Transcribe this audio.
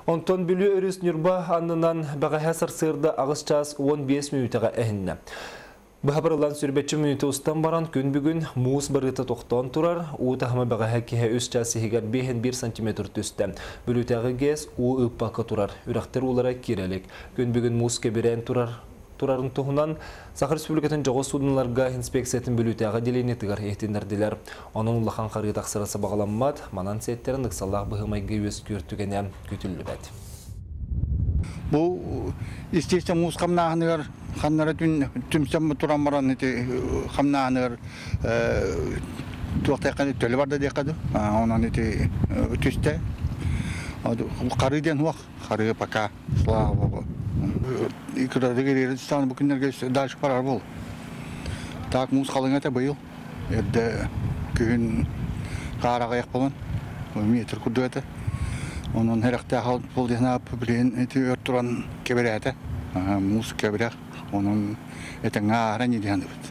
Онтон бүлі өріс нүрба аннынан бағаға сырсырды ағыз час 15 минутаға әхінні. Бұхабырылан сүрбетші минуты ұстан баран күн бүгін мұыз барыты тоқтан тұрар, ұтағыма бағаға кеге өз часы егер 5-1 см түсті. Бүлітәғі гез ұ ұппақы тұрар, үрақтыр олара керелік. Күн бүгін мұыз кеберен тұрарын тұғынан Сақыр Республикатын жоғы судынларға инспекциятын бүлітәғі деленетігір ехтендерділер. Оның ұлақан қарғы тақсырасы бағаламмад, манан сеттерін ұқсалақ бұғымайғы өз көртігіне күтілі бәді. Бұл естейсен мұз қамнағынығыр, қаннары түмсен тұран баран қамнағынығыр туақтайқан төлі барды дейқады. Онан түсті. Қарыден уақ, қарығы пака, слава Богу. Иқырады керері тұстаны бүкіндерге дальше парар бол. Так мұз қалың әті бұйыл. Ерді күйін қараға яқ болын. Метр күрді әті. Onun her akta hal bulduğuna bilen eti örtüren keberete, mus keberek, onun eten ağrı ne diyen